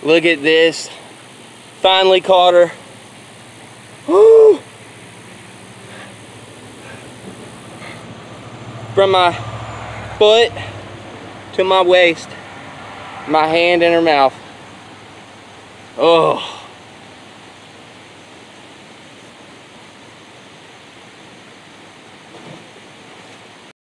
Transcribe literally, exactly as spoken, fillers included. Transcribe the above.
Look at this. Finally caught her. Woo! From my foot to my waist, my hand in her mouth. Oh.